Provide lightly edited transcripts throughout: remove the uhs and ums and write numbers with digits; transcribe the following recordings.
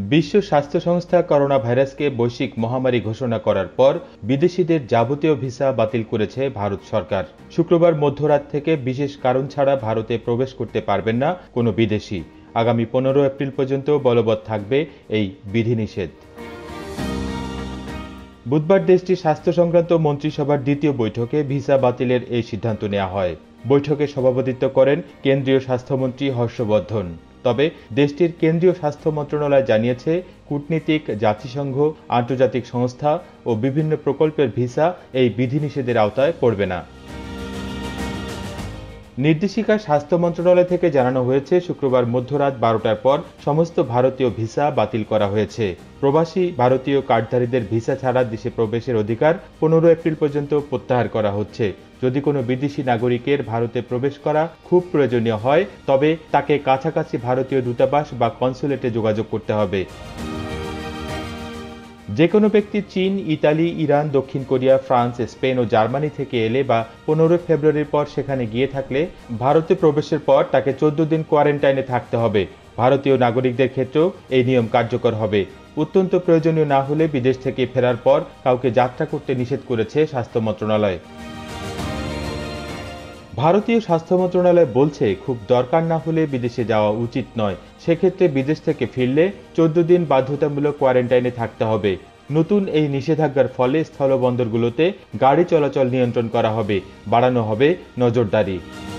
বিশ্ব স্বাস্থ্য সংস্থা করোনা ভাইরাসকে বৈশ্বিক মহামারী ঘোষণা করার পর বিদেশিদের যাবতীয় ভিসা বাতিল করেছে ভারত সরকার। শুক্রবার মধ্যরাত থেকে বিশেষ কারণ ছাড়া ভারতে প্রবেশ করতে পারবেন না কোনো বিদেশি। আগামী 15 এপ্রিল পর্যন্ত বলবৎ থাকবে এই বিধিনিষেধ। বুধবার দেশটির স্বাস্থ্য সংক্রান্ত মন্ত্রিসভার দ্বিতীয় বৈঠকে ভিসা বাতিলের এই সিদ্ধান্ত নেওয়া হয়। বৈঠকে সভাপতিত্ব করেন কেন্দ্রীয় স্বাস্থ্যমন্ত্রী হর্ষবর্ধন। তবে দেশটির কেন্দ্রীয় স্বাস্থ্য মন্ত্রণালয় জানিয়েছে, কূটনীতিক, জাতিসংঘ, আন্তর্জাতিক সংস্থা ও বিভিন্ন প্রকল্পের ভিসা এই বিধিনিষেধের আওতায় পড়বে না। নির্দেশিকায় স্বাস্থ্য মন্ত্রণালয় থেকে জানানো হয়েছে, শুক্রবার মধ্যরাত 12টার পর সমস্ত ভারতীয় ভিসা বাতিল করা হয়েছে। প্রবাসী ভারতীয় কার্ডধারীদের ভিসা ছাড়া দেশে প্রবেশের অধিকার 15 এপ্রিল পর্যন্ত প্রত্যাহার করা হচ্ছে। যদি কোনো বিদেশি নাগরিকের ভারতে প্রবেশ করা খুব প্রয়োজনীয় হয়, তবে তাকে কাছাকাছি ভারতীয় দূতাবাস বা কনসুলেটে যোগাযোগ করতে হবে। যে কোনো ব্যক্তি চীন, ইতালি, ইরান, দক্ষিণ কোরিয়া, ফ্রান্স, স্পেন ও জার্মানি থেকে এলে বা 15 ফেব্রুয়ারির পর সেখানে গিয়ে থাকলে ভারতে প্রবেশের পর তাকে 14 দিন কোয়ারেন্টাইনে থাকতে হবে। ভারতীয় নাগরিকদের ক্ষেত্রেও এই নিয়ম কার্যকর হবে। অত্যন্ত প্রয়োজনীয় না হলে বিদেশ থেকে ফেরার পর কাউকে যাত্রা করতে নিষেধ করেছে স্বাস্থ্য মন্ত্রণালয়। ভারতীয় স্বাস্থ্য মন্ত্রণালয় বলছে, খুব দরকার না হলে বিদেশে যাওয়া উচিত নয়। সেক্ষেত্রে বিদেশ থেকে ফিরলে 14 দিন বাধ্যতামূলক কোয়ারেন্টাইনে থাকতে হবে। নতুন এই নিষেধাজ্ঞার ফলে স্থলবন্দরগুলোতে গাড়ি চলাচল নিয়ন্ত্রণ করা হবে, বাড়ানো হবে নজরদারি।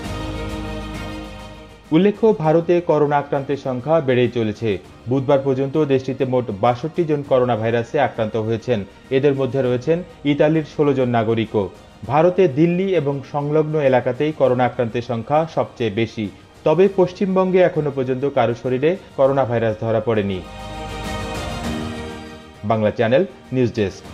উল্লেখ্য, ভারতে করোনা আক্রান্তের সংখ্যা বেড়েই চলেছে। বুধবার পর্যন্ত দেশটিতে মোট 62 জন করোনা ভাইরাসে আক্রান্ত হয়েছেন। এদের মধ্যে রয়েছেন ইতালির 16 জন নাগরিকও। ভারতে দিল্লি এবং সংলগ্ন এলাকাতেই করোনা আক্রান্তের সংখ্যা সবচেয়ে বেশি। তবে পশ্চিমবঙ্গে এখনো পর্যন্ত কারো শরীরে করোনা ভাইরাস ধরা পড়েনি। Bangla channel news desk.